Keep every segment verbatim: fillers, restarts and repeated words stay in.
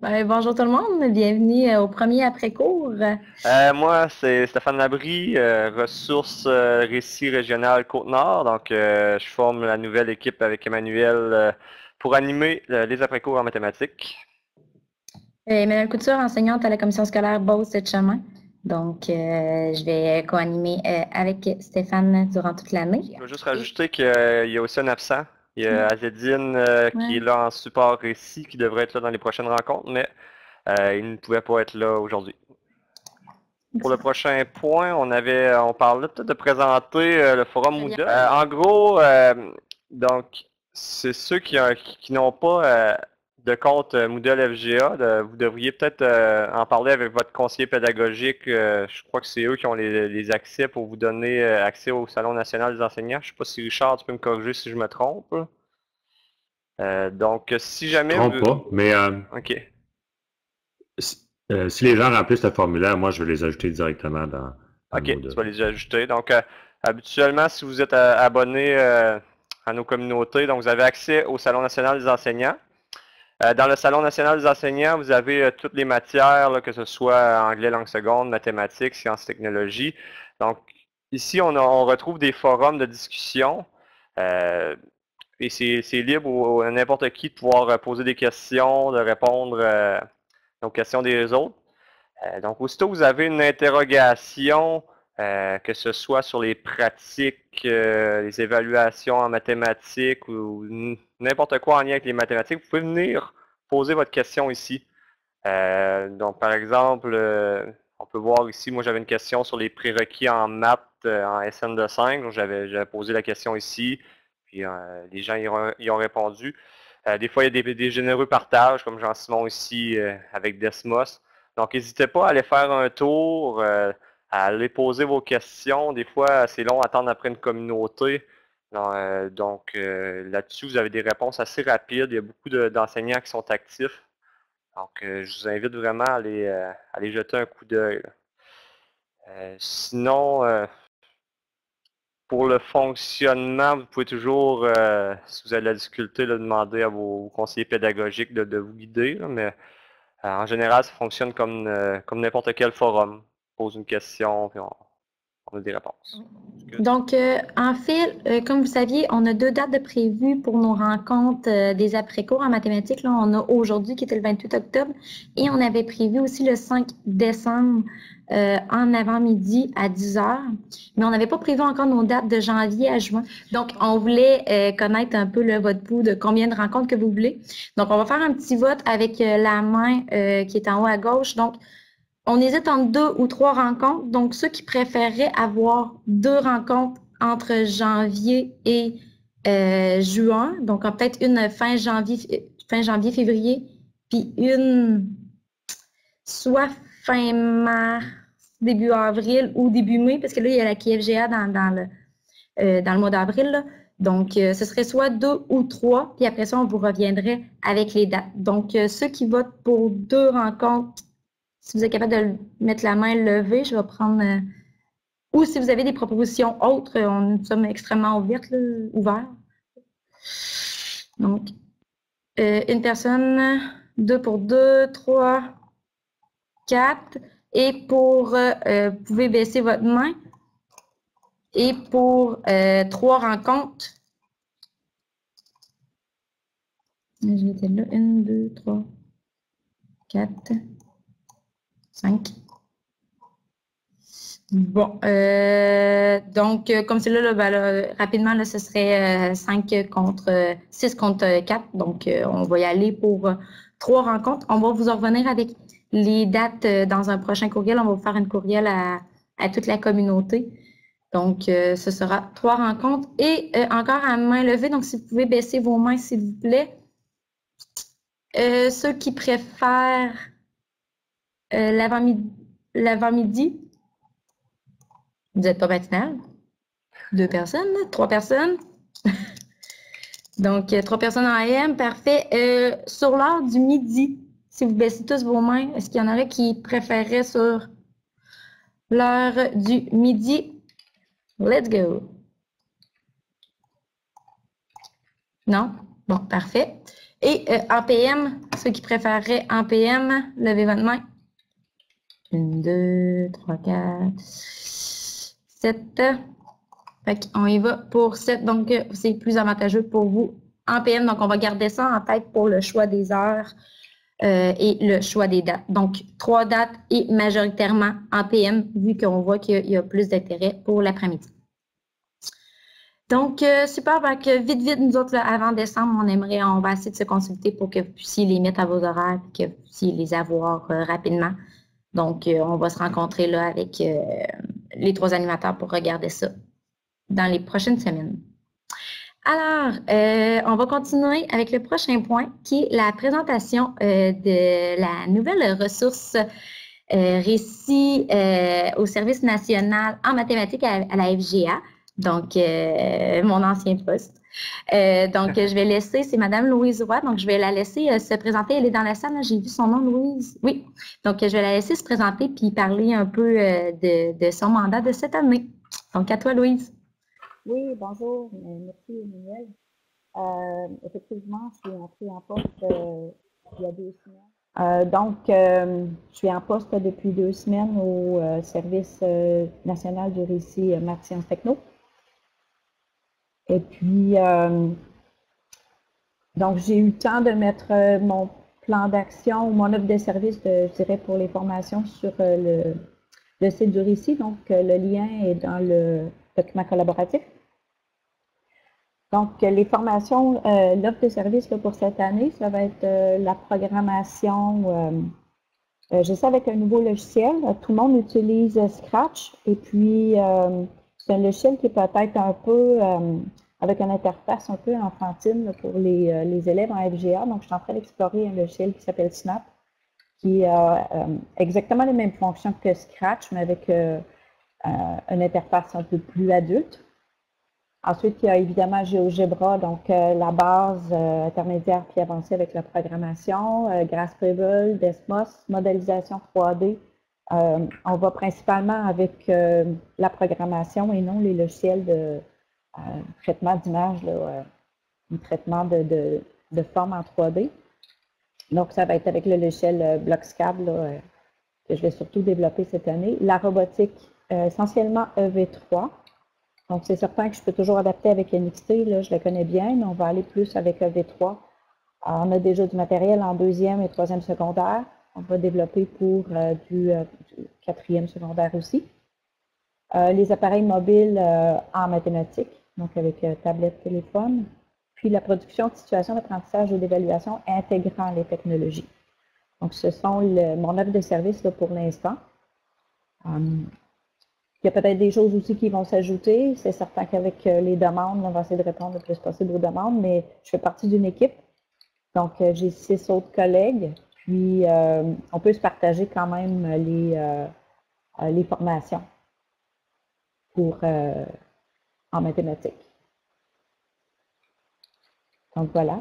Ben, bonjour tout le monde, bienvenue euh, au premier après-cours. Euh, moi, c'est Stéphane Labrie, euh, ressources euh, récit régional Côte-Nord. Donc, euh, je forme la nouvelle équipe avec Emmanuel euh, pour animer euh, les après-cours en mathématiques. Euh, Emmanuelle Couture, enseignante à la commission scolaire Beauce-Chemin. Donc, euh, je vais co-animer euh, avec Stéphane durant toute l'année. Je veux juste Et, rajouter qu'il y a aussi un absent. Il y a ouais, Azedine euh, qui est ouais, là en support récit, qui devrait être là dans les prochaines rencontres, mais euh, il ne pouvait pas être là aujourd'hui. Pour le prochain point, on avait, on parlait peut-être de présenter euh, le forum très bien. Moodle. Euh, en gros, euh, donc, c'est ceux qui, ont- qui, qui n'ont pas euh, de compte euh, Moodle F G A, de- vous devriez peut-être euh, en parler avec votre conseiller pédagogique. Euh, je crois que c'est eux qui ont les, les accès pour vous donner euh, accès au Salon national des enseignants. Je ne sais pas si Richard, tu peux me corriger si je me trompe. Euh, donc, si Je ne jamais trompe vous... pas, mais euh, OK. si, euh, si les gens remplissent le formulaire, moi, je vais les ajouter directement dans, dans OK, tu Moodle. vas les ajouter. Donc, euh, habituellement, si vous êtes euh, abonné euh, à nos communautés, donc vous avez accès au Salon national des enseignants. Euh, dans le Salon national des enseignants, vous avez euh, toutes les matières, là, que ce soit anglais, langue seconde, mathématiques, sciences, technologies. Donc, ici, on, a- on retrouve des forums de discussion. euh, et c'est c'est libre au- à n'importe qui de pouvoir euh, poser des questions, de répondre euh, aux questions des autres. Euh, donc, aussitôt que vous avez une interrogation, euh, que ce soit sur les pratiques, euh, les évaluations en mathématiques ou n'importe quoi en lien avec les mathématiques, vous pouvez venir poser votre question ici. Euh, donc, par exemple, euh, on peut voir ici, moi j'avais une question sur les prérequis en maths euh, en S N de cinq. Donc, j'avais j'avais posé la question ici, puis euh, les gens y ont, y ont répondu. Euh, des fois, il y a des, des généreux partages, comme Jean-Simon ici euh, avec Desmos. Donc, n'hésitez pas à aller faire un tour, euh, à aller poser vos questions. Des fois, c'est long à attendre après une communauté. Non, euh, donc, euh, là-dessus, vous avez des réponses assez rapides. Il y a beaucoup de- d'enseignants qui sont actifs. Donc, euh, je vous invite vraiment à aller, euh, à aller jeter un coup d'œil. Euh, sinon, euh, pour le fonctionnement, vous pouvez toujours, euh, si vous avez de la difficulté, là, demander à vos conseillers pédagogiques de, de vous guider. Là, mais euh, en général, ça fonctionne comme, euh, comme n'importe quel forum. On pose une question, puis on, on a des réponses. Donc, euh, en fait, euh, comme vous saviez, on a deux dates de prévues pour nos rencontres euh, des après-cours en mathématiques. Là, on a aujourd'hui qui était le vingt-huit octobre et on avait prévu aussi le cinq décembre euh, en avant-midi à dix heures. Mais on n'avait pas prévu encore nos dates de janvier à juin. Donc, on voulait euh, connaître un peu là, votre pouls de combien de rencontres que vous voulez. Donc, on va faire un petit vote avec euh, la main euh, qui est en haut à gauche. Donc, on hésite entre deux ou trois rencontres. Donc, ceux qui préféreraient avoir deux rencontres entre janvier et euh, juin, donc peut-être une fin janvier, fin janvier, février, puis une soit fin mars, début avril ou début mai, parce que là, il y a la K F G A dans, dans le, euh, dans le mois d'avril. Là. Donc, euh, ce serait soit deux ou trois, puis après ça, on vous reviendrait avec les dates. Donc, euh, ceux qui votent pour deux rencontres, si vous êtes capable de mettre la main levée, je vais prendre. Euh, ou si vous avez des propositions autres, on, nous sommes extrêmement ouverts, là, ouverts. Donc, euh, une personne, deux pour deux, trois, quatre. Et pour, euh, vous pouvez baisser votre main. Et pour euh, trois rencontres, je vais être là, une, deux, trois, quatre, cinq. Bon, euh, donc, euh, comme c'est là, là, ben, là, rapidement, là, ce serait euh, cinq contre euh, six contre quatre. Donc, euh, on va y aller pour euh, trois rencontres. On va vous en revenir avec les dates euh, dans un prochain courriel. On va vous faire un courriel à, à toute la communauté. Donc, euh, ce sera trois rencontres. Et euh, encore à main levée, donc si vous pouvez baisser vos mains, s'il vous plaît. Euh, ceux qui préfèrent euh, l'avant-midi, l'avant-midi, vous n'êtes pas matinal. Deux personnes, trois personnes. Donc, euh, trois personnes en A M, parfait. Euh, sur l'heure du midi, si vous baissez tous vos mains, est-ce qu'il y en aurait qui préféreraient sur l'heure du midi? Let's go. Non? Bon, parfait. Et euh, en P M, ceux qui préféreraient en P M, levez votre main. Une, deux, trois, quatre, sept. Fait qu'on y va pour sept, donc c'est plus avantageux pour vous en P M. Donc, on va garder ça en tête pour le choix des heures euh, et le choix des dates. Donc, trois dates et majoritairement en P M, vu qu'on voit qu'il y a plus d'intérêt pour l'après-midi. Donc, euh, super, donc, vite, vite, nous autres, là, avant décembre, on aimerait, on va essayer de se consulter pour que vous puissiez les mettre à vos horaires et que vous puissiez les avoir euh, rapidement. Donc, euh, on va se rencontrer là avec euh, les trois animateurs pour regarder ça dans les prochaines semaines. Alors, euh, on va continuer avec le prochain point qui est la présentation euh, de la nouvelle ressource euh, récit euh, au service national en mathématiques à, à la F G A, donc euh, mon ancien poste. Euh, donc, je vais laisser, c'est Madame Louise Roy, donc je vais la laisser euh, se présenter. Elle est dans la salle, j'ai vu son nom, Louise. Oui, donc je vais la laisser se présenter puis parler un peu euh, de, de son mandat de cette année. Donc, à toi, Louise. Oui, bonjour, merci Emmanuel. Euh, effectivement, je suis entrée en poste euh, il y a deux semaines. Euh, donc, euh, je suis en poste depuis deux semaines au euh, service euh, national du récit euh, Maths Sciences Techno. Et puis, euh, donc j'ai eu le temps de mettre euh, mon plan d'action ou mon offre de service, de, je dirais, pour les formations sur euh, le, le site du récit. Donc, euh, le lien est dans le document collaboratif. Donc, les formations, euh, l'offre de service là, pour cette année, ça va être euh, la programmation, euh, euh, je sais avec un nouveau logiciel, tout le monde utilise Scratch et puis euh, c'est un logiciel qui est peut-être un peu, euh, avec une interface un peu enfantine là, pour les, euh, les élèves en F G A. Donc, je suis en train d'explorer un logiciel qui s'appelle Snap, qui a euh, exactement les mêmes fonctions que Scratch, mais avec euh, euh, une interface un peu plus adulte. Ensuite, il y a évidemment GeoGebra, donc euh, la base euh, intermédiaire puis avancée avec la programmation, euh, Grasshopper, Desmos, modélisation trois D. Euh, on va principalement avec euh, la programmation et non les logiciels de euh, traitement d'image, euh, traitement de, de, de forme en trois D. Donc, ça va être avec le logiciel euh, Blockscab là, euh, que je vais surtout développer cette année. La robotique, euh, essentiellement E V trois. Donc, c'est certain que je peux toujours adapter avec N X T, là, je le connais bien, mais on va aller plus avec E V trois. Alors, on a déjà du matériel en deuxième et troisième secondaire. On va développer pour euh, du, euh, du quatrième secondaire aussi. Euh, les appareils mobiles euh, en mathématiques, donc avec euh, tablette, téléphone. Puis la production de situations d'apprentissage et d'évaluation intégrant les technologies. Donc, ce sont le, mon offre de service là, pour l'instant. Um, Il y a peut-être des choses aussi qui vont s'ajouter. C'est certain qu'avec euh, les demandes, on va essayer de répondre le plus possible aux demandes, mais je fais partie d'une équipe. Donc, euh, j'ai six autres collègues. Puis, euh, on peut se partager quand même les, euh, les formations pour, euh, en mathématiques. Donc, voilà.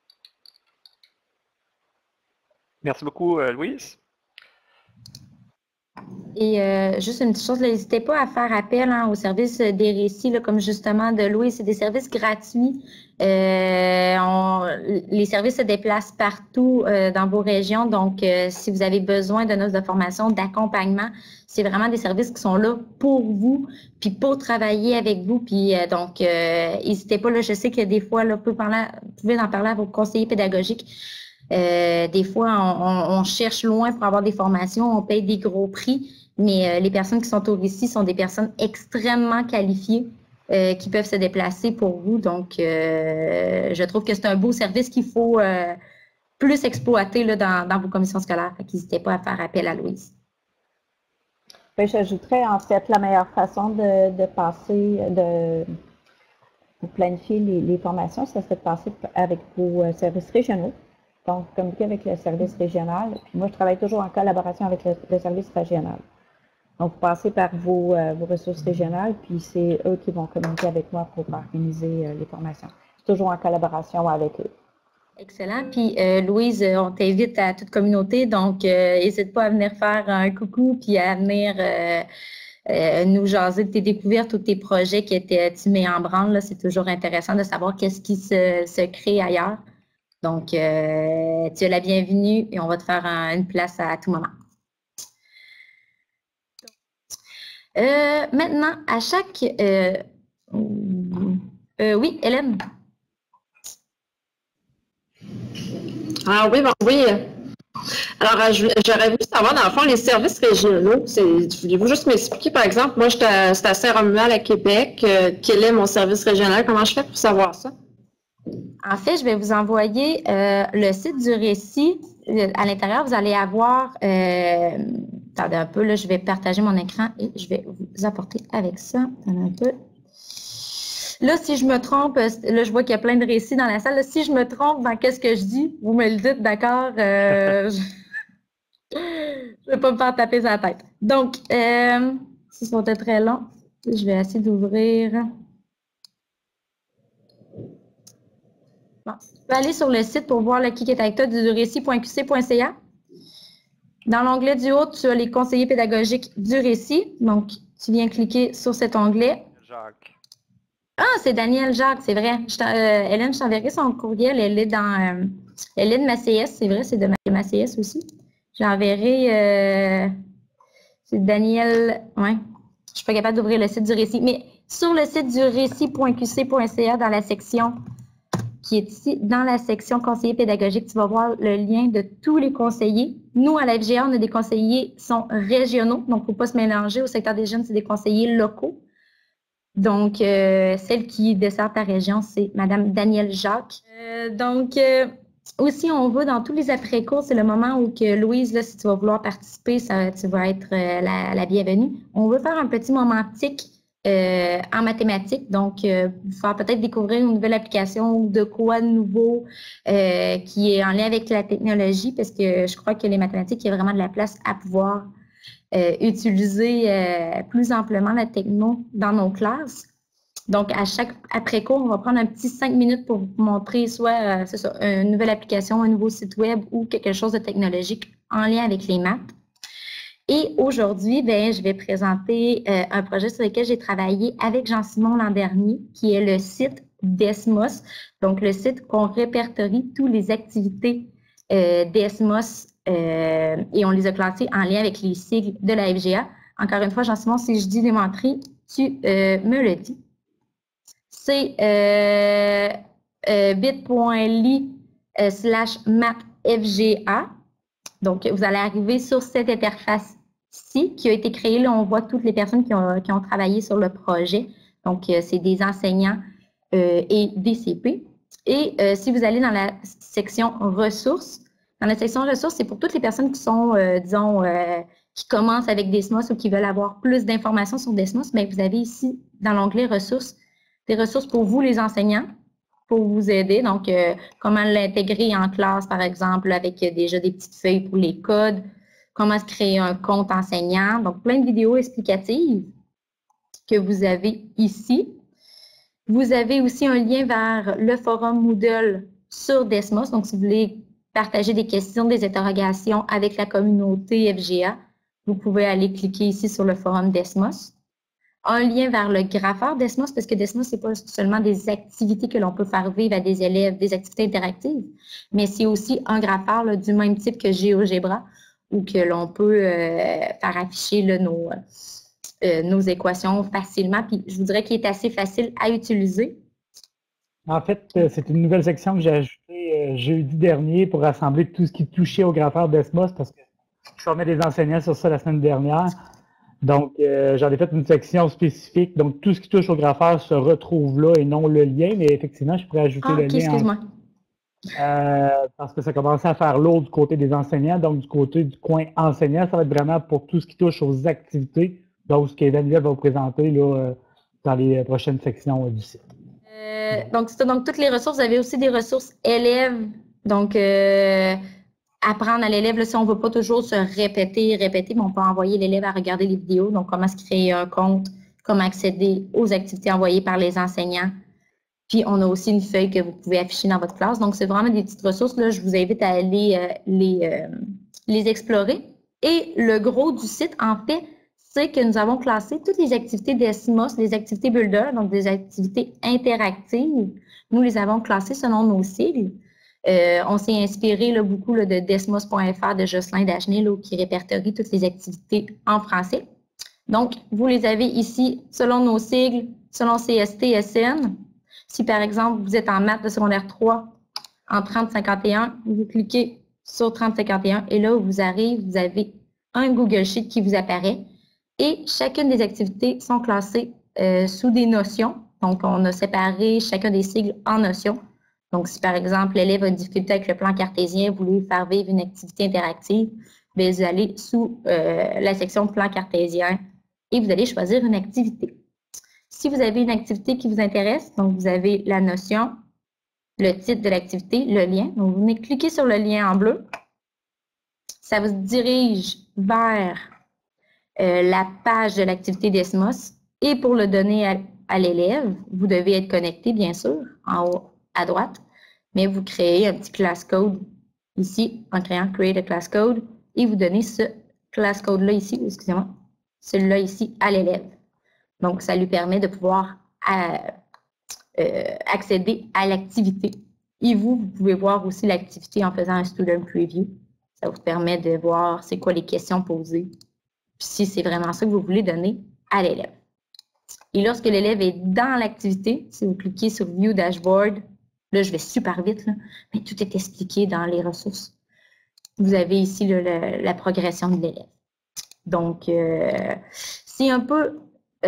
Merci beaucoup, euh, Louise. Et euh, juste une petite chose, n'hésitez pas à faire appel hein, au service des récits, là, comme justement de Louis, c'est des services gratuits. Euh, on, les services se déplacent partout euh, dans vos régions, donc euh, si vous avez besoin d'une offre de formation, d'accompagnement, c'est vraiment des services qui sont là pour vous, puis pour travailler avec vous. Puis euh, donc, euh, n'hésitez pas, là, je sais que des fois, là, vous pouvez, parler, vous pouvez en parler à vos conseillers pédagogiques. Euh, des fois, on, on, on cherche loin pour avoir des formations, on paye des gros prix, mais euh, les personnes qui sont au récit sont des personnes extrêmement qualifiées euh, qui peuvent se déplacer pour vous. Donc, euh, je trouve que c'est un beau service qu'il faut euh, plus exploiter là, dans, dans vos commissions scolaires. N'hésitez pas à faire appel à Louise. J'ajouterais en fait la meilleure façon de, de passer, de, de planifier les, les formations, ça serait de passer avec vos services régionaux. Donc, communiquer avec le service régional. Puis moi, je travaille toujours en collaboration avec le, le service régional. Donc, vous passez par vos, euh, vos ressources régionales, puis c'est eux qui vont communiquer avec moi pour organiser euh, les formations. C'est toujours en collaboration avec eux. Excellent. Puis, euh, Louise, on t'invite à toute communauté, donc n'hésite euh, pas à venir faire un coucou, puis à venir euh, euh, nous jaser de tes découvertes ou de tes projets que tu mets en branle. C'est toujours intéressant de savoir qu'est-ce qui se, se crée ailleurs. Donc, euh, tu es la bienvenue et on va te faire un, une place à, à tout moment. Euh, maintenant, à chaque... Euh, euh, oui, Hélène? Ah oui, bon, oui. Alors, j'aurais voulu savoir, dans le fond, les services régionaux, voulez-vous juste m'expliquer, par exemple, moi, j'étais à Saint-Romuald à Québec, euh, quel est mon service régional, comment je fais pour savoir ça? En fait, je vais vous envoyer euh, le site du récit. À l'intérieur, vous allez avoir... Euh, attendez un peu, là, je vais partager mon écran et je vais vous apporter avec ça. Attendez un peu. Là, si je me trompe, là, je vois qu'il y a plein de récits dans la salle. Là, si je me trompe dans qu'est-ce que je dis, vous me le dites, d'accord? Euh, je ne vais pas me faire taper sur la tête. Donc, euh, si ça va être très long, je vais essayer d'ouvrir. Bon, tu peux aller sur le site pour voir le qui est avec toi du récit point q c point c a. Dans l'onglet du haut, tu as les conseillers pédagogiques du récit. Donc, tu viens cliquer sur cet onglet. Jacques. Ah, c'est Daniel Jacques, c'est vrai. Je euh, Hélène, je t'enverrai son courriel. Elle est dans. Euh, elle est de ma C S, c'est vrai, c'est de ma, ma C S aussi. J'enverrai. Euh, c'est Daniel. Ouais. Je suis pas capable d'ouvrir le site du récit. Mais sur le site du récit point q c point c a, dans la section qui est ici, dans la section conseiller pédagogique, tu vas voir le lien de tous les conseillers. Nous, à la F G A, on a des conseillers qui sont régionaux, donc il ne faut pas se mélanger. Au secteur des jeunes, c'est des conseillers locaux. Donc, euh, celle qui dessert ta région, c'est Mme Danielle Jacques. Euh, donc, euh, aussi, on va dans tous les après-cours, c'est le moment où que Louise, là, si tu vas vouloir participer, ça, tu vas être euh, la, la bienvenue. On veut faire un petit moment T I C euh, en mathématiques, donc euh, faire peut-être découvrir une nouvelle application ou de quoi de nouveau euh, qui est en lien avec la technologie, parce que je crois que les mathématiques, il y a vraiment de la place à pouvoir Euh, utiliser euh, plus amplement la techno dans nos classes. Donc, à chaque après-cours, on va prendre un petit cinq minutes pour vous montrer soit euh, c'est ça, une nouvelle application, un nouveau site web ou quelque chose de technologique en lien avec les maths. Et aujourd'hui, ben, je vais présenter euh, un projet sur lequel j'ai travaillé avec Jean-Simon l'an dernier, qui est le site Desmos. Donc, le site qu'on répertorie toutes les activités euh, Desmos euh, et on les a classées en lien avec les sigles de la F G A. Encore une fois, Jean-Simon, si je dis démontrer, tu euh, me le dis. C'est euh, euh, bit.ly euh, slash mathfga. Donc, vous allez arriver sur cette interface-ci qui a été créée. Là, on voit toutes les personnes qui ont, qui ont travaillé sur le projet. Donc, euh, c'est des enseignants euh, et des C P. Et euh, si vous allez dans la section ressources, dans la section ressources, c'est pour toutes les personnes qui sont, euh, disons, euh, qui commencent avec Desmos ou qui veulent avoir plus d'informations sur Desmos, mais vous avez ici, dans l'onglet ressources, des ressources pour vous, les enseignants, pour vous aider. Donc, euh, comment l'intégrer en classe, par exemple, avec euh, déjà des petites feuilles pour les codes, comment se créer un compte enseignant. Donc, plein de vidéos explicatives que vous avez ici. Vous avez aussi un lien vers le forum Moodle sur Desmos. Donc, si vous voulez partager des questions, des interrogations avec la communauté F G A, vous pouvez aller cliquer ici sur le forum Desmos. Un lien vers le grapheur Desmos, parce que Desmos, ce n'est pas seulement des activités que l'on peut faire vivre à des élèves, des activités interactives, mais c'est aussi un grapheur là, du même type que GeoGebra, où que l'on peut euh, faire afficher là, nos, euh, nos équations facilement. Puis je vous dirais qu'il est assez facile à utiliser. En fait, c'est une nouvelle section que j'ai ajoutée euh, jeudi dernier pour rassembler tout ce qui touchait au grapheur Desmos, parce que je formais des enseignants sur ça la semaine dernière. Donc, euh, j'en ai fait une section spécifique. Donc, tout ce qui touche au grapheur se retrouve là et non le lien. Mais effectivement, je pourrais ajouter ah, le okay, lien. Excuse-moi. En... Euh, parce que ça commençait à faire lourd du côté des enseignants. Donc, du côté du coin enseignant, ça va être vraiment pour tout ce qui touche aux activités. Donc, ce que Daniel va vous présenter là, euh, dans les prochaines sections euh, du site. Euh, donc, c'est donc, toutes les ressources. Vous avez aussi des ressources élèves. Donc, euh, apprendre à l'élève, si on ne veut pas toujours se répéter, répéter, mais on peut envoyer l'élève à regarder les vidéos. Donc, comment se créer un compte, comment accéder aux activités envoyées par les enseignants. Puis, on a aussi une feuille que vous pouvez afficher dans votre classe. Donc, c'est vraiment des petites ressources. Là, je vous invite à aller euh, les, euh, les explorer. Et le gros du site, en fait, c'est que nous avons classé toutes les activités Desmos, les activités Builder, donc des activités interactives. Nous les avons classées selon nos sigles. Euh, on s'est inspiré là, beaucoup là, de desmos point F R de Jocelyn Dagenet là, qui répertorie toutes les activités en français. Donc, vous les avez ici selon nos sigles, selon C S T, S N. Si par exemple, vous êtes en maths de secondaire trois, en trente cinquante et un, vous cliquez sur trente cinquante et un et là où vous arrivez, vous avez un Google Sheet qui vous apparaît et chacune des activités sont classées euh, sous des notions. Donc, on a séparé chacun des sigles en notions. Donc, si par exemple, l'élève a une difficulté avec le plan cartésien, vous voulez faire vivre une activité interactive, bien, vous allez sous euh, la section plan cartésien et vous allez choisir une activité. Si vous avez une activité qui vous intéresse, donc vous avez la notion, le titre de l'activité, le lien. Donc, vous venez cliquer sur le lien en bleu. Ça vous dirige vers euh, la page de l'activité Desmos. Et pour le donner à, à l'élève, vous devez être connecté, bien sûr, en haut à droite. Mais vous créez un petit class code ici, en créant Create a Class Code. Et vous donnez ce class code-là ici, excusez-moi, celui-là ici à l'élève. Donc, ça lui permet de pouvoir euh, euh, accéder à l'activité. Et vous, vous pouvez voir aussi l'activité en faisant un Student Preview. Ça vous permet de voir c'est quoi les questions posées, puis si c'est vraiment ça que vous voulez donner à l'élève. Et lorsque l'élève est dans l'activité, si vous cliquez sur View Dashboard, là, je vais super vite, là, mais tout est expliqué dans les ressources. Vous avez ici là, la, la progression de l'élève. Donc, euh, c'est un peu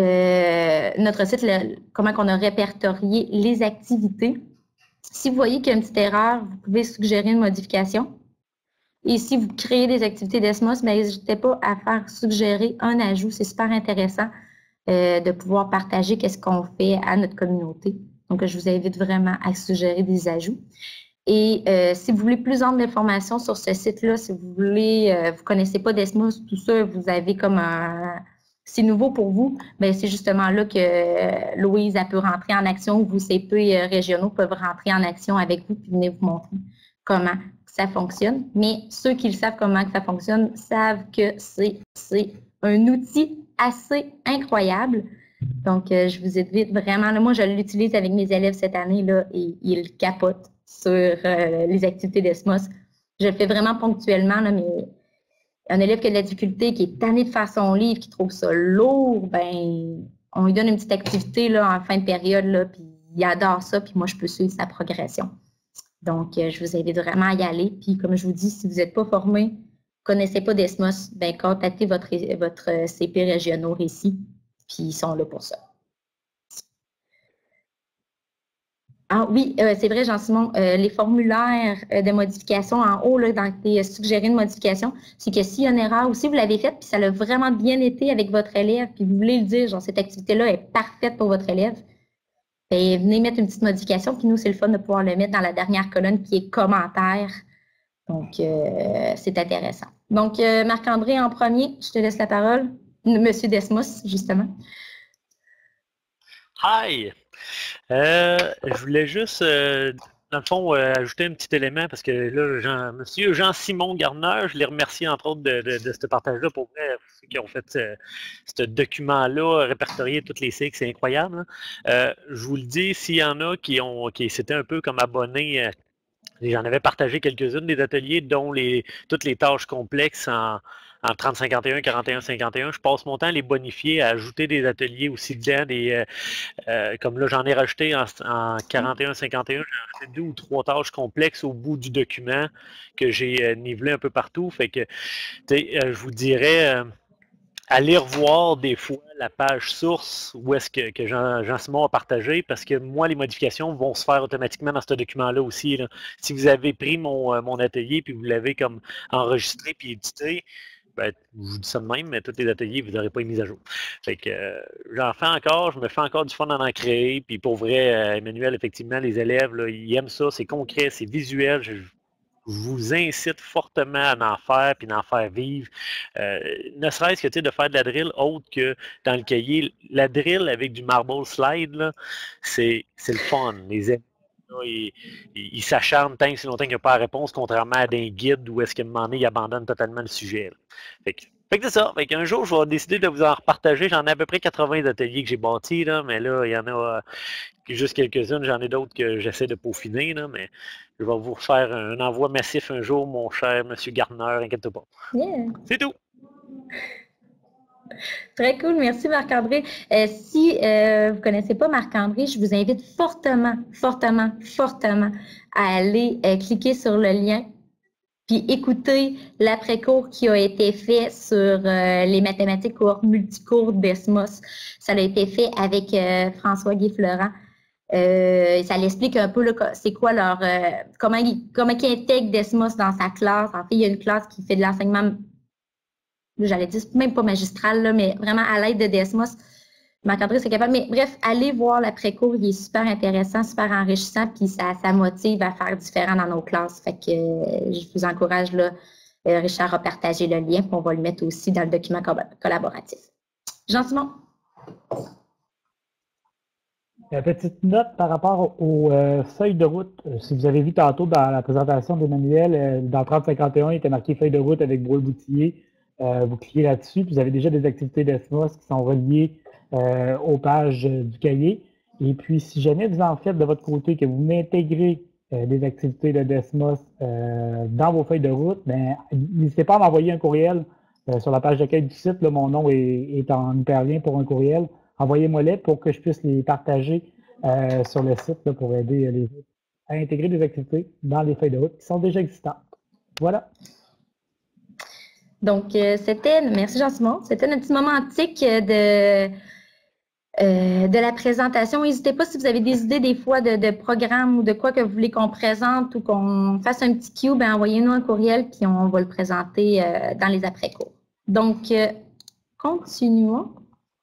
euh, notre site, le, comment on a répertorié les activités. Si vous voyez qu'il y a une petite erreur, vous pouvez suggérer une modification. Et si vous créez des activités Desmos, n'hésitez pas à faire suggérer un ajout. C'est super intéressant euh, de pouvoir partager qu'est-ce qu'on fait à notre communauté. Donc, je vous invite vraiment à suggérer des ajouts. Et euh, si vous voulez plus d'informations sur ce site-là, si vous voulez, euh, vous ne connaissez pas Desmos, tout ça, vous avez comme un... C'est nouveau pour vous, bien, c'est justement là que euh, Louise a pu rentrer en action, vous, C P euh, régionaux peuvent rentrer en action avec vous puis venir vous montrer comment ça fonctionne. Mais ceux qui le savent comment que ça fonctionne savent que c'est un outil assez incroyable. Donc, euh, je vous invite vraiment, là, moi, je l'utilise avec mes élèves cette année là, et ils capotent sur euh, les activités Desmos. Je le fais vraiment ponctuellement, là, mais un élève qui a de la difficulté, qui est tanné de faire son livre, qui trouve ça lourd, ben, on lui donne une petite activité là, en fin de période, là, puis il adore ça, puis moi, je peux suivre sa progression. Donc, euh, je vous invite vraiment à y aller. Puis, comme je vous dis, si vous n'êtes pas formé, ne connaissez pas Desmos, ben, contactez votre, votre C P régionaux ici, puis ils sont là pour ça. Ah oui, euh, c'est vrai, Jean-Simon, euh, les formulaires euh, de modification en haut, là, dans les suggérés de modification, c'est que s'il y a une erreur ou si vous l'avez faite, puis ça a vraiment bien été avec votre élève, puis vous voulez le dire, genre, cette activité-là est parfaite pour votre élève, bien, venez mettre une petite modification, puis nous, c'est le fun de pouvoir le mettre dans la dernière colonne qui est commentaire. Donc, euh, c'est intéressant. Donc, euh, Marc-André, en premier, je te laisse la parole. Monsieur Desmos, justement. Hi! Euh, je voulais juste, euh, dans le fond, euh, ajouter un petit élément parce que là, Jean, monsieur Jean-Simon Gardner, je l'ai remercié entre autres de, de, de ce partage-là pour vrai, ceux qui ont fait ce, ce document-là, répertorier toutes les cycles, c'est incroyable. Hein? Euh, je vous le dis, s'il y en a qui ont qui s'étaient un peu comme abonnés, euh, j'en avais partagé quelques-unes des ateliers, dont les toutes les tâches complexes en en trente cinquante et un, quarante et un, cinquante et un, je passe mon temps à les bonifier, à ajouter des ateliers aussi dedans, des, euh, euh, comme là j'en ai rajouté en, en quarante et un, cinquante et un, j'ai rajouté deux ou trois tâches complexes au bout du document que j'ai euh, nivelé un peu partout. Fait que, tu sais, euh, je vous dirais, euh, allez revoir des fois la page source où est-ce que, que Jean, Jean-Simon a partagé, parce que moi, les modifications vont se faire automatiquement dans ce document-là aussi. Là. Si vous avez pris mon, euh, mon atelier puis vous l'avez comme enregistré puis édité, ben, je vous dis ça de même, mais tous les ateliers, vous n'aurez pas mis à jour. Fait que euh, j'en fais encore, je me fais encore du fun d'en en créer. Puis pour vrai, euh, Emmanuel, effectivement, les élèves, là, ils aiment ça, c'est concret, c'est visuel. Je, je vous incite fortement à en faire puis d'en faire vivre. Euh, ne serait-ce que de faire de la drill autre que dans le cahier. La drill avec du marble slide, c'est le fun. Les élèves, là, ils il s'acharnent tant que si longtemps qu'il n'y a pas de réponse, contrairement à des guides où est-ce qu'à un moment donné, ils abandonnent totalement le sujet. Fait que Fait que c'est ça. Fait qu'un jour, je vais décider de vous en repartager. J'en ai à peu près quatre-vingts ateliers que j'ai bâtis, là, mais là, il y en a euh, juste quelques-unes. J'en ai d'autres que j'essaie de peaufiner, là, mais je vais vous refaire un envoi massif un jour, mon cher monsieur Gardner, inquiète pas. Yeah. C'est tout. Très cool, merci Marc-André. Euh, si euh, vous ne connaissez pas Marc-André, je vous invite fortement, fortement, fortement à aller euh, cliquer sur le lien puis écouter l'après-cours qui a été fait sur euh, les mathématiques cohorte multicours d'Esmos. Ça a été fait avec euh, François-Guy Florent. Euh, ça l'explique un peu c'est quoi leur euh, comment il comment il intègre Desmos dans sa classe. En fait, il y a une classe qui fait de l'enseignement, j'allais dire même pas magistral, là, mais vraiment à l'aide de Desmos. Marc-André, c'est capable. Mais bref, allez voir l'après-cours, il est super intéressant, super enrichissant, puis ça, ça motive à faire différent dans nos classes. Fait que euh, je vous encourage, là, euh, Richard a partagé le lien, puis on va le mettre aussi dans le document co collaboratif. Jean-Simon? Une petite note par rapport aux euh, feuilles de route. Si vous avez vu tantôt dans la présentation d'Emmanuel, euh, dans trente cinquante et un, il était marqué feuille de route avec Brouille-Boutillier. Euh, vous cliquez là-dessus, puis vous avez déjà des activités d'Esmos qui sont reliées Euh, aux pages euh, du cahier. Et puis, si jamais vous en faites de votre côté, que vous intégrez euh, des activités de Desmos euh, dans vos feuilles de route, ben, n'hésitez pas à m'envoyer un courriel euh, sur la page d'accueil du site. Là, mon nom est, est en hyperlien pour un courriel. Envoyez-moi-les pour que je puisse les partager euh, sur le site là, pour aider les autres à intégrer des activités dans les feuilles de route qui sont déjà existantes. Voilà. Donc, euh, c'était, merci Jean-Simon, c'était notre petit moment antique de... Euh, de la présentation. N'hésitez pas si vous avez des idées des fois de, de programmes ou de quoi que vous voulez qu'on présente ou qu'on fasse un petit cue, ben envoyez-nous un courriel puis on va le présenter euh, dans les après-cours. Donc, euh, continuons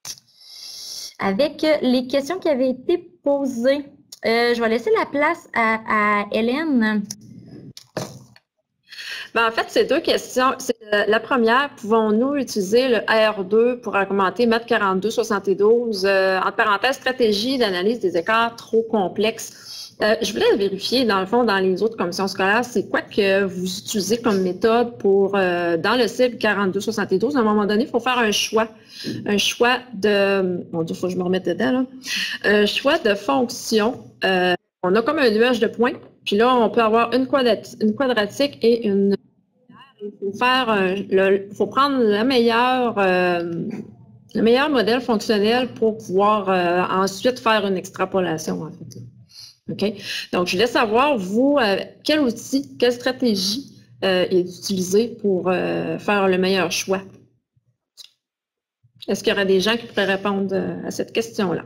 avec les questions qui avaient été posées. Euh, je vais laisser la place à, à Hélène. Ben, en fait, c'est deux questions. Euh, la première, pouvons-nous utiliser le R deux pour augmenter mètre quarante-deux soixante-douze? Euh, entre parenthèses, stratégie d'analyse des écarts trop complexes. Euh, je voulais vérifier, dans le fond, dans les autres commissions scolaires, c'est quoi que vous utilisez comme méthode pour, euh, dans le cible quarante-deux soixante-douze, à un moment donné, il faut faire un choix. Un choix de, mon Dieu, il faut que je me remette dedans, là. Un choix de fonction. Euh, on a comme un nuage de points. Puis là, on peut avoir une quadratique, une quadratique et une. Il faut faire, euh, le, faut prendre le meilleur, euh, le meilleur modèle fonctionnel pour pouvoir euh, ensuite faire une extrapolation, en fait. OK? Donc, je voulais savoir, vous, euh, quel outil, quelle stratégie euh, est utilisée pour euh, faire le meilleur choix? Est-ce qu'il y aurait des gens qui pourraient répondre à cette question-là?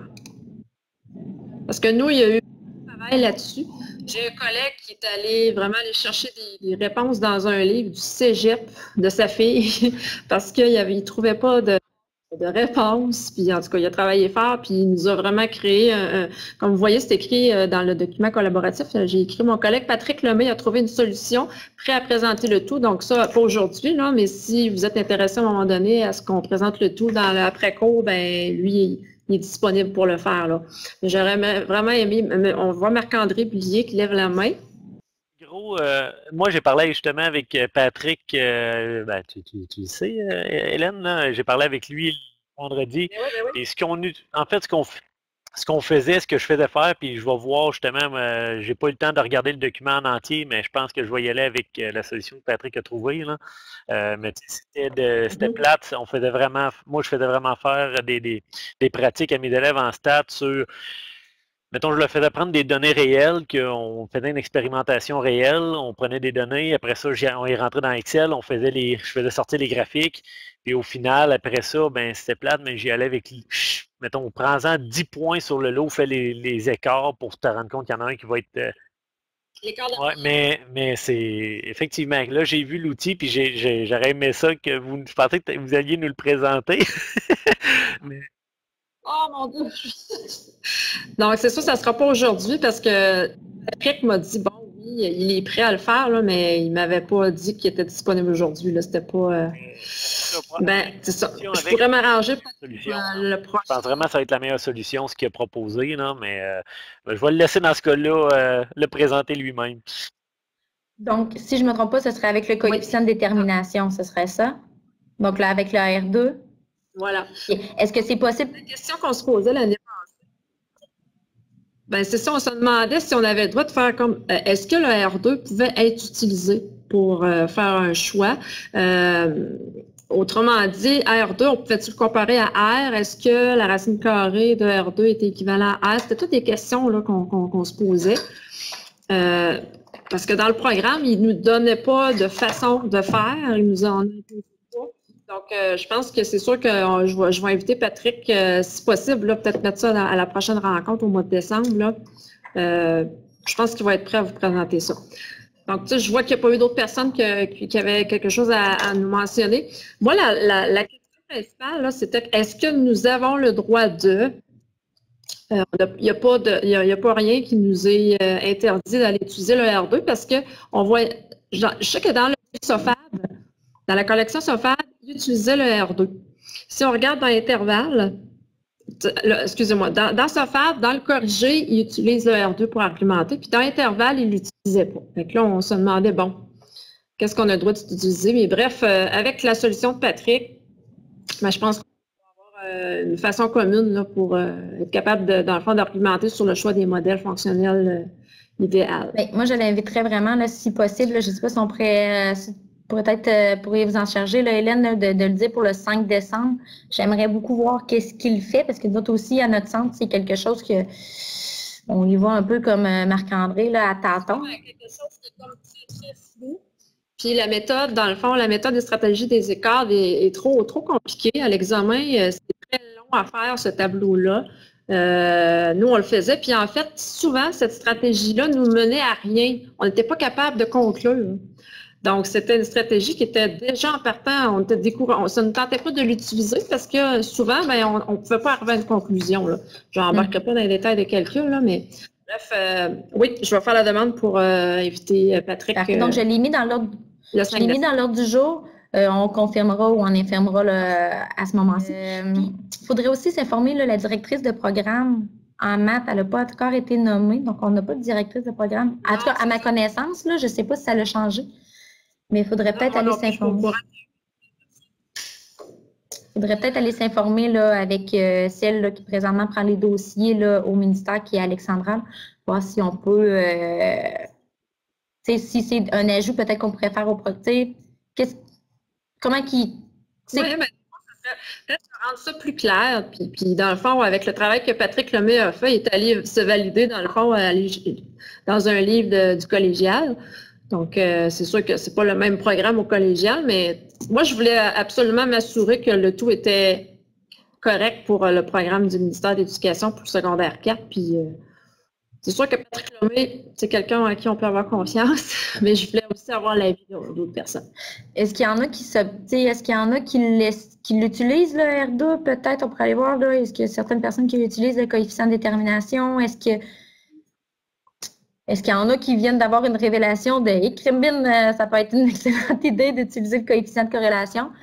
Parce que nous, il y a eu un travail là-dessus. J'ai un collègue qui est allé vraiment aller chercher des, des réponses dans un livre du cégep de sa fille parce qu'il ne trouvait pas de, de réponse. Puis en tout cas, il a travaillé fort, puis il nous a vraiment créé, un, un, comme vous voyez, c'est écrit dans le document collaboratif. J'ai écrit mon collègue Patrick Lemay a trouvé une solution, prêt à présenter le tout. Donc ça, pas aujourd'hui, là, mais si vous êtes intéressé à un moment donné à ce qu'on présente le tout dans l'après-cours, ben lui, il est disponible pour le faire. J'aurais vraiment aimé, on voit Marc-André Blier qui lève la main. Gros, euh, moi j'ai parlé justement avec Patrick, euh, ben, tu, tu, tu le sais, euh, Hélène, j'ai parlé avec lui vendredi. Ben oui, ben oui. Et ce qu'on, en fait, ce qu'on ce qu'on faisait, ce que je faisais faire, puis je vais voir justement, euh, j'ai pas eu le temps de regarder le document en entier, mais je pense que je vais y aller avec euh, la solution que Patrick a trouvée. Là. Euh, mais c'était de, c'était plate, on faisait vraiment, moi je faisais vraiment faire des, des, des pratiques à mes élèves en stats sur, mettons, je leur faisais prendre des données réelles, qu'on faisait une expérimentation réelle, on prenait des données, après ça, on y rentrait dans Excel, on faisait les, je faisais sortir les graphiques, puis au final, après ça, ben c'était plate, mais j'y allais avec, mettons, prends-en dix points sur le lot, fais les, les écarts pour te rendre compte qu'il y en a un qui va être... Euh, l'écart de... Ouais, mais, mais c'est... Effectivement, là, j'ai vu l'outil, puis j'aurais aimé ça que vous... Je pensais que vous alliez nous le présenter. mais... Oh mon Dieu! Donc, c'est sûr, ça ne sera pas aujourd'hui parce que Patrick m'a dit, bon, oui, il est prêt à le faire, là, mais il ne m'avait pas dit qu'il était disponible aujourd'hui. C'était pas... Euh... Ben, c'est ça. Je pourrais m'arranger pour le prochain. Je pense vraiment que ça va être la meilleure solution, ce qu'il a proposé, là, mais euh, je vais le laisser dans ce cas-là euh, le présenter lui-même. Donc, si je ne me trompe pas, ce serait avec le coefficient oui. de détermination, ce serait ça? Donc là, avec le R deux. Voilà. Est-ce que c'est possible? La question qu'on se posait l'année passée, ben c'est ça, on se demandait si on avait le droit de faire comme, euh, est-ce que le R deux pouvait être utilisé pour euh, faire un choix? Euh, autrement dit, R deux, on pouvait-tu le comparer à R? Est-ce que la racine carrée de R deux était équivalent à R? C'était toutes des questions là, qu'on, qu'on, qu'on se posait. Euh, parce que dans le programme, il ne nous donnait pas de façon de faire, il nous en imposait pas. Donc, euh, je pense que c'est sûr que euh, je, vais, je vais inviter Patrick, euh, si possible, là, peut-être mettre ça dans, à la prochaine rencontre au mois de décembre. Là. Euh, je pense qu'il va être prêt à vous présenter ça. Donc, tu sais, je vois qu'il n'y a pas eu d'autres personnes que, qui avaient quelque chose à, à nous mentionner. Moi, la, la, la question principale, là, c'était est-ce que nous avons le droit de... Il euh, n'y a, a, a pas rien qui nous est euh, interdit d'aller utiliser le R deux parce qu'on voit, je, je sais que dans le SOFAB, dans la collection SOFAB, il utilisait le R deux. Si on regarde dans l'intervalle, excusez-moi, dans, dans SOFAB, dans le corrigé, il utilise le R deux pour argumenter, puis dans l'intervalle, il ne l'utilisait pas. Donc là, on se demandait, bon, qu'est-ce qu'on a le droit d'utiliser? Mais bref, euh, avec la solution de Patrick, ben, je pense qu'on une façon commune là, pour euh, être capable, de, dans le fond, d'argumenter sur le choix des modèles fonctionnels euh, idéaux. Bien, moi, je l'inviterais vraiment, là, si possible, là, je ne sais pas si on pourrait, euh, si, peut-être euh, pourriez vous en charger, là, Hélène, là, de, de le dire pour le cinq décembre. J'aimerais beaucoup voir qu'est-ce qu'il fait, parce que nous autres aussi, à notre centre, c'est quelque chose que on y voit un peu comme euh, Marc-André, là, à tâtons. Ouais, quelque chose qui est comme très, très flou. Puis la méthode, dans le fond, la méthode des stratégies des écarts est, est trop, trop compliquée. À l'examen, c'est très long à faire, ce tableau-là. Euh, nous, on le faisait. Puis en fait, souvent, cette stratégie-là nous menait à rien. On n'était pas capable de conclure. Donc, c'était une stratégie qui était déjà en partant, on était découragé. Ça ne tentait pas de l'utiliser parce que souvent, ben, on ne pouvait pas arriver à une conclusion. Je n'embarquerai mm. pas dans les détails des calculs, là, mais bref, euh, oui, je vais faire la demande pour euh, inviter Patrick. Parfait. Donc, je l'ai mis dans l'ordre. Je l'ai mis dans l'ordre du jour. Euh, on confirmera ou on infirmera là, à ce moment-ci. Il euh, faudrait aussi s'informer, la directrice de programme en maths, elle n'a pas encore été nommée, donc on n'a pas de directrice de programme. En tout cas, à ma connaissance, là, je ne sais pas si ça l'a changé, mais il faudrait peut-être aller s'informer. Il faudrait peut-être aller s'informer là, avec euh, celle là, qui présentement prend les dossiers là, au ministère, qui est Alexandra, voir si on peut... Euh, si c'est un ajout, peut-être qu'on pourrait faire au projet. Comment qui. Oui, mais peut-être rendre ça plus clair. Puis, puis, dans le fond, avec le travail que Patrick Lemay a fait, il est allé se valider, dans le fond, aller, dans un livre de, du collégial. Donc, euh, c'est sûr que c'est pas le même programme au collégial, mais moi, je voulais absolument m'assurer que le tout était correct pour euh, le programme du ministère de l'Éducation pour le secondaire quatre. Puis, euh, c'est sûr que Patrick Lemay, c'est quelqu'un à qui on peut avoir confiance, mais je voulais aussi avoir l'avis d'autres personnes. Est-ce qu'il y en a qui se, est-ce qu'il y en a qui, qui l'utilisent, le R deux? Peut-être, on pourrait aller voir, là. Est-ce qu'il y a certaines personnes qui utilisent le coefficient de détermination? Est-ce que est-ce qu'il y en a qui viennent d'avoir une révélation de hey, Crimbin, ça peut être une excellente idée d'utiliser le coefficient de corrélation?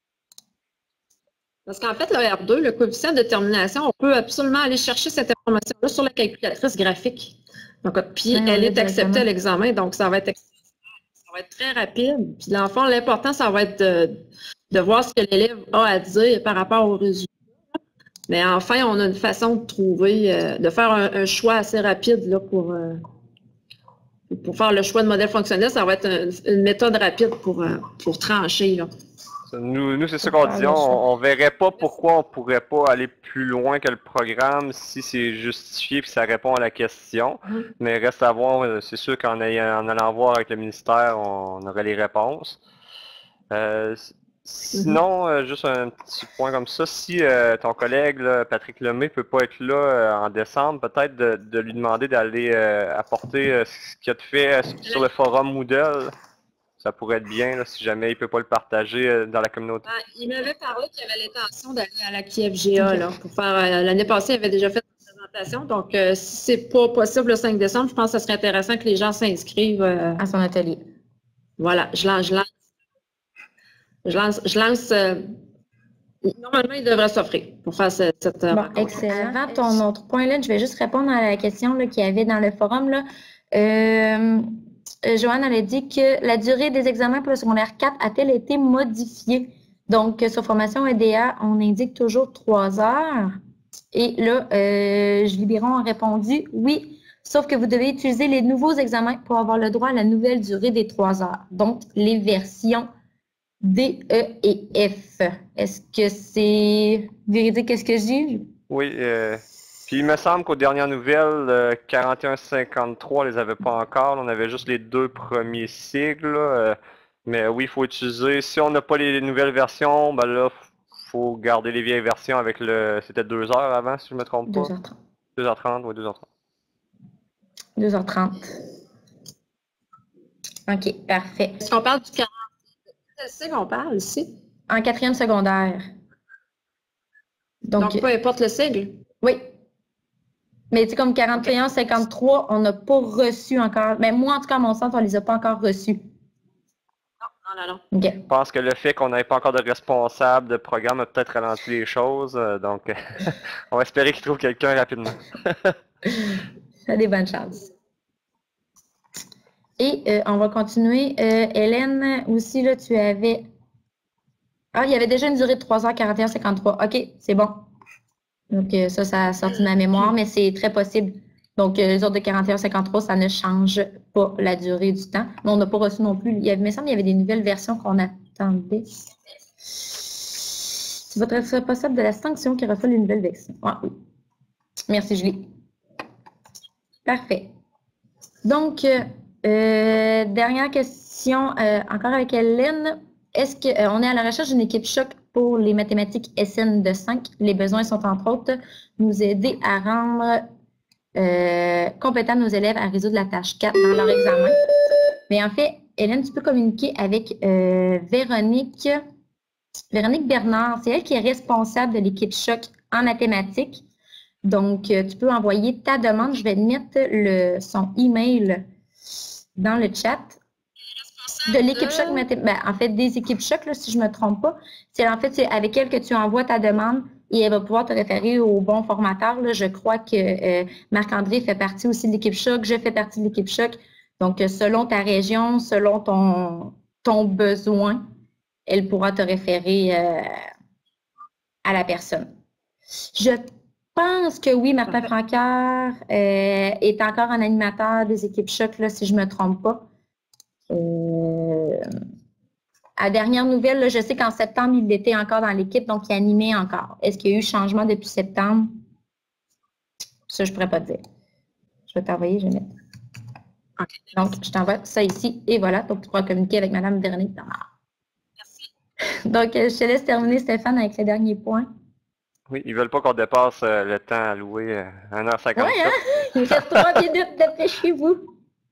Parce qu'en fait, le R deux, le coefficient de détermination, on peut absolument aller chercher cette information-là sur la calculatrice graphique. Donc, puis oui, elle est acceptée à l'examen, donc ça va être ça va être très rapide. Puis l'enfant, l'important, ça va être de, de voir ce que l'élève a à dire par rapport au résultat. Mais enfin, on a une façon de trouver, euh, de faire un, un choix assez rapide là, pour, euh, pour faire le choix de modèle fonctionnel. Ça va être une, une méthode rapide pour, euh, pour trancher, là. Nous, nous c'est ce qu'on dit, on ne verrait pas pourquoi on ne pourrait pas aller plus loin que le programme si c'est justifié et ça répond à la question. Mm-hmm. Mais reste à voir, c'est sûr qu'en en allant voir avec le ministère, on aurait les réponses. Euh, sinon, mm-hmm. euh, juste un petit point comme ça, si euh, ton collègue, là, Patrick Lemay, ne peut pas être là euh, en décembre, peut-être de, de lui demander d'aller euh, apporter euh, ce qu'il a fait euh, sur le forum Moodle. Ça pourrait être bien là, si jamais il ne peut pas le partager euh, dans la communauté. Ah, il m'avait parlé qu'il avait l'intention d'aller à la K F G A. Là, pour faire. Euh, l'année passée, il avait déjà fait une présentation. Donc, euh, si ce n'est pas possible le cinq décembre, je pense que ce serait intéressant que les gens s'inscrivent euh, à son atelier. Voilà, je lance. Je lance, je lance, je lance euh, normalement, il devrait s'offrir pour faire cette. cette bon, excellent. Avant ton autre point, là, je vais juste répondre à la question qu'il y avait dans le forum. Là. Euh, Euh, Joanne avait dit que la durée des examens pour le secondaire quatre a-t-elle été modifiée? Donc, sur formation E D A, on indique toujours trois heures. Et là, euh, Julie Biron a répondu oui, sauf que vous devez utiliser les nouveaux examens pour avoir le droit à la nouvelle durée des trois heures. Donc, les versions D, E et F. Est-ce que c'est véridique, qu'est-ce que je dis? Oui. Euh, puis il me semble qu'aux dernières nouvelles, euh, quarante et un cinquante-trois, on les avait pas encore. Là, on avait juste les deux premiers sigles. Là, euh, mais oui, il faut utiliser. Si on n'a pas les nouvelles versions, ben là, faut garder les vieilles versions avec le. C'était deux heures avant, si je ne me trompe pas. deux heures trente. deux heures trente, oui, deux heures trente. deux heures trente. OK, parfait. Est-ce qu'on parle du quarante? C'est qu'on parle ici. En quatrième secondaire. Donc, Donc, peu importe le sigle. oui. Mais tu sais, comme quarante et un cinquante-trois, on n'a pas reçu encore. Mais moi, en tout cas, à mon sens, on ne les a pas encore reçus. Non, non, non. OK. Je pense que le fait qu'on n'ait pas encore de responsable de programme a peut-être ralenti les choses. euh, donc, on va espérer qu'il trouve quelqu'un rapidement. Ça a des bonnes chances. Et euh, on va continuer. Euh, Hélène, aussi, là, tu avais... Ah, il y avait déjà une durée de trois heures quarante et un cinquante-trois. OK, c'est bon. Donc, euh, ça, ça a sorti de ma mémoire, mais c'est très possible. Donc, euh, les autres de quarante et un cinquante-trois, ça ne change pas la durée du temps. Mais on n'a pas reçu non plus. Il, y avait, il me semble qu'il y avait des nouvelles versions qu'on attendait. C'est votre responsable de la sanction qui reçoit les nouvelles versions. Ah, oui. Merci, Julie. Parfait. Donc, euh, euh, dernière question, euh, encore avec Hélène. Est-ce qu'on est à la recherche d'une équipe choc pour les mathématiques S N de cinq? Les besoins sont, entre autres, nous aider à rendre euh, compétents nos élèves à résoudre la tâche quatre dans leur examen. Mais en fait, Hélène, tu peux communiquer avec euh, Véronique, Véronique Bernard. C'est elle qui est responsable de l'équipe choc en mathématiques. Donc, euh, tu peux envoyer ta demande. Je vais mettre le, son email dans le chat. De l'équipe choc, ben, en fait, des équipes choc, là, si je ne me trompe pas, c'est en fait c'est avec elle que tu envoies ta demande et elle va pouvoir te référer au bon formateur. Là. Je crois que euh, Marc-André fait partie aussi de l'équipe choc, je fais partie de l'équipe choc. Donc, euh, selon ta région, selon ton, ton besoin, elle pourra te référer euh, à la personne. Je pense que oui, Martin Francaire euh, est encore un animateur des équipes choc, là, si je ne me trompe pas. Euh, à dernière nouvelle, là, je sais qu'en septembre, il était encore dans l'équipe, donc il animait encore. Est-ce qu'il y a eu changement depuis septembre? Ça, je ne pourrais pas te dire. Je vais t'envoyer, je vais mettre. Okay. Donc, je t'envoie ça ici, et voilà. Donc, tu pourras communiquer avec Mme Véronique Bernard. Merci. Donc, je te laisse terminer, Stéphane, avec le dernier point. Oui, ils ne veulent pas qu'on dépasse euh, le temps alloué, euh, une heure cinquante. Oui, hein? Il reste trois minutes d'après chez vous.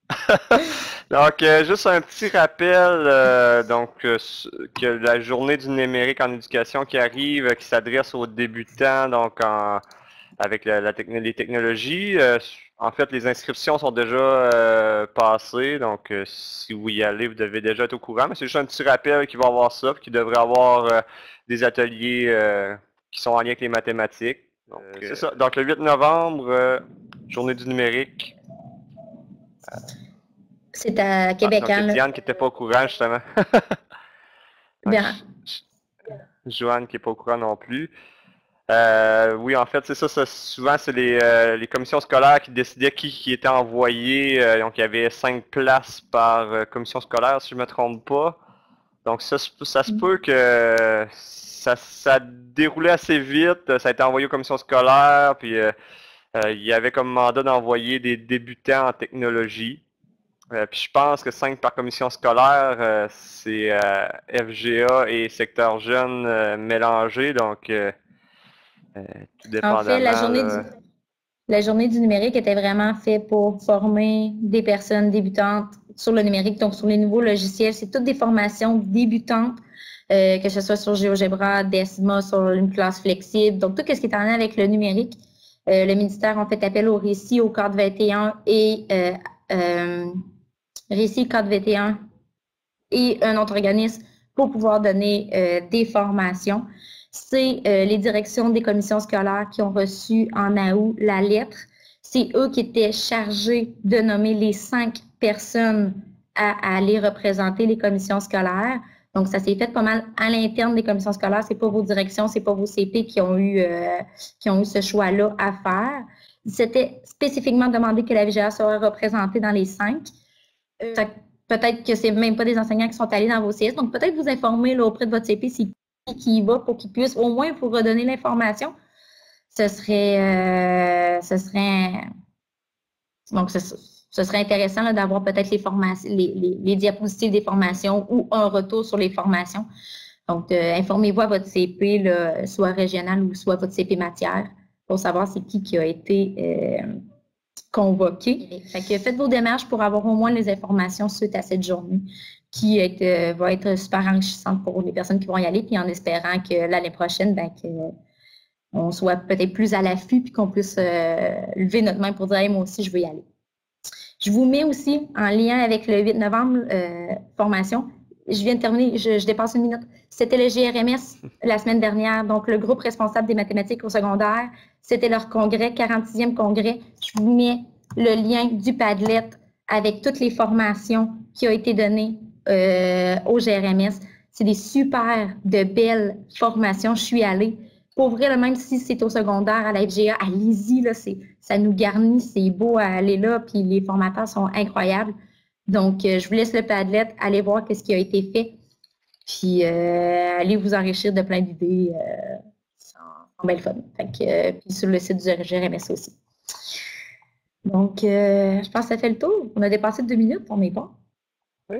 Donc, euh, juste un petit rappel, euh, donc euh, que la journée du numérique en éducation qui arrive, euh, qui s'adresse aux débutants, donc en, avec la, la techn les technologies. Euh, en fait, les inscriptions sont déjà euh, passées, donc euh, si vous y allez, vous devez déjà être au courant. Mais c'est juste un petit rappel qu'il va y avoir ça, puis qu'il devrait avoir euh, des ateliers euh, qui sont en lien avec les mathématiques. Donc, euh, c'est ça. Donc, le huit novembre, euh, journée du numérique. Euh, C'est à Québec, ah, hein? Diane qui n'était pas au courant, justement. Bien. Joanne qui n'est pas au courant non plus. Euh, oui, en fait, c'est ça, ça. Souvent, c'est les, euh, les commissions scolaires qui décidaient qui, qui était envoyé. Euh, donc, il y avait cinq places par euh, commission scolaire, si je ne me trompe pas. Donc, ça, ça se peut que ça, ça déroulait assez vite. Ça a été envoyé aux commissions scolaires. Puis, euh, euh, il y avait comme mandat d'envoyer des débutants en technologie. Euh, puis je pense que cinq par commission scolaire, euh, c'est euh, F G A et secteur jeune euh, mélangés, donc euh, euh, tout dépendamment. En fait, la journée, là... du, la journée du numérique était vraiment faite pour former des personnes débutantes sur le numérique, donc sur les nouveaux logiciels. C'est toutes des formations débutantes, euh, que ce soit sur GeoGebra, Desma, sur une classe flexible, donc tout ce qui est en lien avec le numérique. Euh, le ministère en fait appel au récit, au cadre vingt et un et euh, euh, Récit, cadre vingt et un et un autre organisme pour pouvoir donner euh, des formations. C'est euh, les directions des commissions scolaires qui ont reçu en août la lettre. C'est eux qui étaient chargés de nommer les cinq personnes à, à aller représenter les commissions scolaires. Donc, ça s'est fait pas mal à l'interne des commissions scolaires. C'est pas vos directions, c'est pas vos C P qui ont eu, euh, qui ont eu ce choix-là à faire. C'était spécifiquement demandé que la V G A soit représentée dans les cinq. Euh, peut-être que c'est même pas des enseignants qui sont allés dans vos C S. Donc, peut-être vous informer là, auprès de votre C P si qui y va pour qu'il puisse au moins vous redonner l'information. Ce serait, euh, ce serait, donc ce, ce serait intéressant d'avoir peut-être les formations, les, les, les diapositives des formations ou un retour sur les formations. Donc, euh, informez-vous à votre C P, là, soit régional ou soit votre C P matière, pour savoir c'est qui qui a été euh, convoqué. Fait que faites vos démarches pour avoir au moins les informations suite à cette journée, qui est, euh, va être super enrichissante pour les personnes qui vont y aller, puis en espérant que l'année prochaine, ben, que, on soit peut-être plus à l'affût, puis qu'on puisse euh, lever notre main pour dire hey, « moi aussi, je veux y aller ». Je vous mets aussi en lien avec le huit novembre, euh, formation. Je viens de terminer, je, je dépasse une minute. C'était le G R M S la semaine dernière, donc le groupe responsable des mathématiques au secondaire. C'était leur congrès, quarante-sixième congrès. Je vous mets le lien du Padlet avec toutes les formations qui ont été données euh, au G R M S. C'est des super de belles formations. Je suis allée. Pour vrai, là, même si c'est au secondaire, à la F G A, allez-y, là, ça nous garnit, c'est beau à aller là, puis les formateurs sont incroyables. Donc, euh, je vous laisse le Padlet, allez voir ce qui a été fait, puis euh, allez vous enrichir de plein d'idées. Euh, en belle fun. Fait que, euh, puis sur le site du G R M S aussi. Donc, euh, je pense que ça fait le tour. On a dépassé deux minutes, on n'est pas. Oui.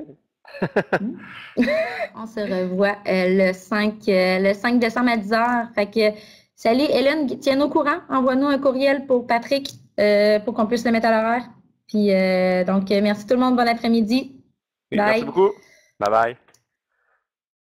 On se revoit euh, le, cinq, euh, le cinq décembre à dix heures. Fait que, salut Hélène, tiens-nous au courant. Envoie-nous un courriel pour Patrick euh, pour qu'on puisse le mettre à l'horaire. Puis, euh, donc, merci tout le monde. Bon après-midi. Oui, merci beaucoup. Bye bye.